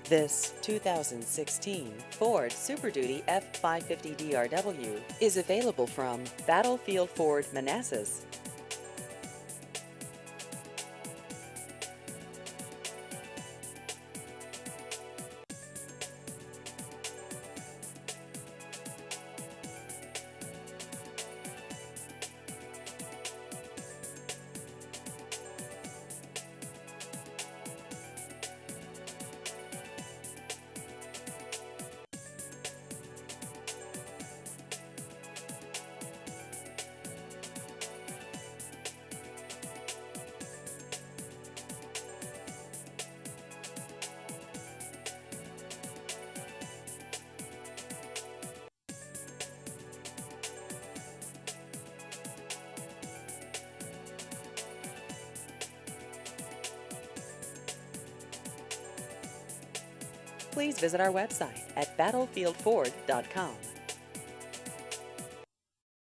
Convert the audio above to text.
This 2016 Ford Super Duty F550 DRW is available from Battlefield Ford Manassas. Please visit our website at battlefieldford.com.